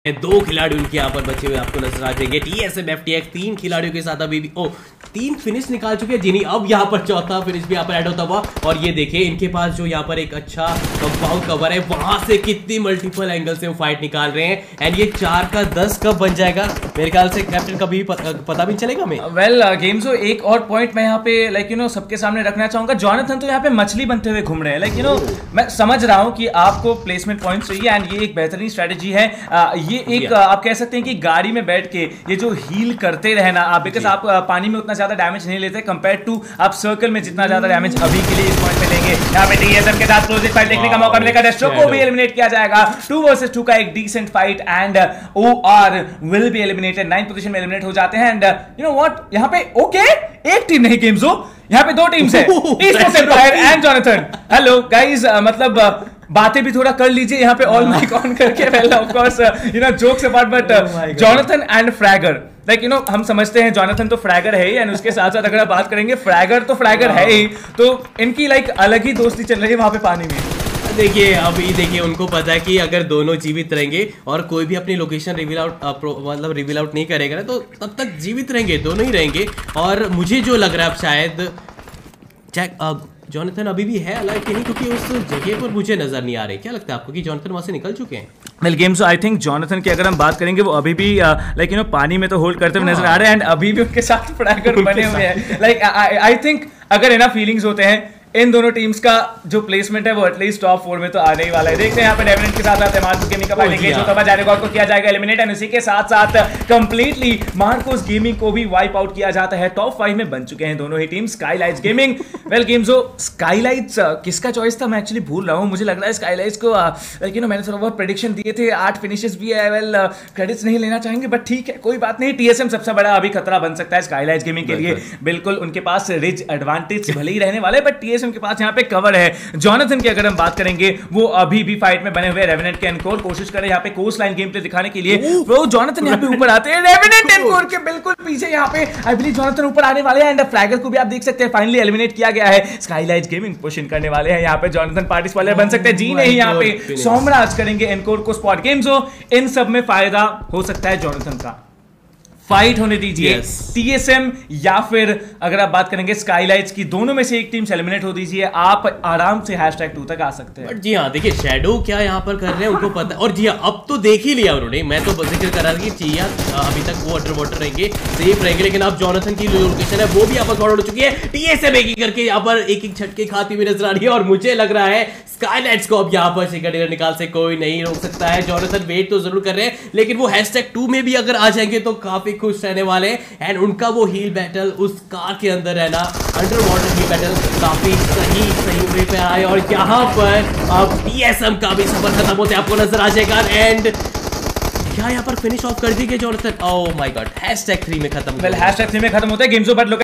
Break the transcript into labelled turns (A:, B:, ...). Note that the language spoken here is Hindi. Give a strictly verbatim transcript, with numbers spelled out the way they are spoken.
A: दो खिलाड़ी उनके यहाँ पर बचे हुए आपको नजर आ जाएंगे। टीएसएम एफटीएक्स तीन खिलाड़ियों के साथ अभी भी ओ तीन फिनिश निकाल चुके हैं जिन्हें अब यहाँ पर चौथा फिनिश भी यहाँ पर ऐड होता हुआ। और ये देखिए इनके पास जो यहाँ पर एक अच्छा कंपाउंड कवर है, वहां से कितनी मल्टीपल एंगल से वो फाइट निकाल रहे हैं। एंड ये चार का दस कब बन जाएगा मेरे ख्याल से कैप्टन कभी पता, पता भी चलेगा हमें।
B: वेल गेम्सो एक और पॉइंट मैं यहाँ पे लाइक यू नो सबके सामने रखना चाहूंगा। जॉनथन तो यहाँ पे मछली बनते हुए घूम रहे हैं। लाइक यू नो मैं समझ रहा हूँ कि आपको प्लेसमेंट पॉइंट चाहिए एंड ये एक बेहतरीन स्ट्रेटेजी है। आ, ये एक आप कह सकते हैं कि गाड़ी में बैठ के ये जो हील करते रहना आप, बिकॉज आप पानी में उतना ज्यादा डैमेज नहीं लेते कंपेयर टू आप सर्कल में जितना ज्यादा डैमेज अभी के लिए इस पॉइंट में लेंगे। यहाँ पे टीएसएम के साथ क्लोजिंग फाइट देखने का मौका मिलेगा। डेस्ट्रो को भी एलिमिनेट किया जाएगा। टू वर्सेस टू का एक decent fight and OR will be eliminated. Ninth position में एलिमिनेट हो जाते हैं एंड यू नो व्हाट यहाँ पे ओके एक टीम नहीं गेम्सो, यहाँ पे दो टीम्स है, Eastern Empire and Jonathan. Hello guys, मतलब uh, बातें भी थोड़ा कर लीजिए यहाँ पे ऑल माइक ऑन करके। Well of course you know jokes apart but Jonathan and fragger like you know हम समझते हैं जॉनथन तो फ्रैगर है ही एंड उसके साथ साथ अगर आप बात करेंगे फ्रैगर तो फ्रैगर है ही, तो इनकी लाइक अलग ही दोस्ती चल रही है वहां पे पानी में।
A: देखिए अभी देखिए उनको पता है कि अगर दोनों जीवित रहेंगे और कोई भी अपनी लोकेशन रिवील आउट मतलब रिवील आउट नहीं करेगा ना, तो तब तक जीवित रहेंगे, दोनों ही रहेंगे। और मुझे जो लग रहा है शायद जॉनथन अभी भी है अलग कि नहीं, क्योंकि उस जगह पर मुझे नजर नहीं आ रही। क्या लगता है आपको कि जॉनथन वहां से निकल चुके हैं?
B: Well games I think Jonathan की अगर हम बात करेंगे वो अभी भी लाइक यू नो पानी में तो होल्ड करते हुए नजर आ रहे हैं एंड अभी भी उनके साथ फ्रैगर बने हुए हैं। लाइक आई थिंक अगर इनफ फीलिंग्स होते हैं इन दोनों टीम्स का जो प्लेसमेंट है वो एटलीस्ट टॉप फोर में तो आने ही वाला है। देखते हैं यहाँ पे डेविनेंट के साथ साथ मार्कोस गेमिंग का फाइट एंगेज होता हुआ जाएगा और को किया जाएगा एलिमिनेट एंड उसी के साथ साथ कंप्लीटली मार्कोस गेमिंग को भी वाइप आउट किया जाता है। टॉप फाइव में बन चुके हैं दोनों ही टीम। Skylights gaming well games Skylights किसका चॉइस था मैं एक्चुअली भूल रहा हूँ। मुझे लग रहा है स्काईलाइट्स को लाइक यू नो मैंने थोड़ा बहुत प्रेडिक्शन दिए थे, आठ फिनिशेस भी है। वेल क्रेडिट्स नहीं लेना चाहेंगे बट ठीक है कोई बात नहीं। टीएसएम सबसे बड़ा अभी खतरा बन सकता है स्काईलाइट्स गेमिंग के लिए। बिल्कुल उनके पास रिच एडवांटेज भले ही रहने वाले बट टीएसएम के पास यहाँ पे कवर है। जॉनथन की अगर हम बात करेंगे वो अभी भी फाइट में बने हुए रेवेनेंट के एनकोर कोशिश करे यहाँ पे कोस्ट लाइन गेम प्ले दिखाने के लिए। वो जॉनथन यहाँ पे ऊपर आते हैं रेवेनेंट एनकोर के बिल्कुल पीछे। यहाँ पे आई बिलीव जॉनथन ऊपर आने वाले हैं एंड फ्रैगर को भी आप देख सकते हैं फाइनली एलिमिनेट किया गया है। स्काईलाइट्स गेमिंग पुश इन करने वाले हैं यहाँ पे। जॉनथन पार्टी स्पॉइलर बन सकते हैं जी नहीं, यहाँ पे सोमराज करेंगे एनकोर को स्पॉट। गेम्स हो इन सब में फायदा हो सकता है जॉनथन का। फाइट होने दीजिए yes. टीएसएम या फिर अगर आप बात करेंगे स्काईलाइट्स की, दोनों में से एक टीम से एलिमिनेट हो दीजिए, आप आराम से हैशटैग टू तक आ सकते हैं।
A: बट जी हाँ देखिए शैडो क्या यहाँ पर कर रहे हैं उनको पता है। और जी हाँ अब तो देख ही लिया उन्होंने, मैं तो जिक्र कर रहा था कि चिया अभी तक वो अंडर वाटर रहेंगे, सेफ रहेंगे, लेकिन अब जॉनथन की लोकेशन है वो भी यहाँ पर फॉरवर्ड हो चुकी है। टीएसएम एक एक करके यहाँ पर एक एक झटके खाती हुई नजर आ रही है और मुझे लग रहा है स्काईलाइट्स को अब यहाँ पर सेकंड निकाल से कोई नहीं रोक सकता है। जॉनथन वेट तो जरूर कर रहे हैं लेकिन वो हैशटैग टू में भी अगर आ जाएंगे तो काफी खुश रहने वाले हैं। एंड उनका वो हील बैटल उस कार के अंदर रहना, अंडर वाटर हील बैटल काफी सही सही वे पे आए और यहाँ पर अब टीएसएम का भी सफर खत्म होते आपको नजर आ जाएगा। एंड क्या यहाँ पर फिनिश ऑफ कर दी गई Jonathan? Oh my god hashtag three में खत्म।
B: वेल हैशटैग थ्री में खत्म होता है गेम्स बट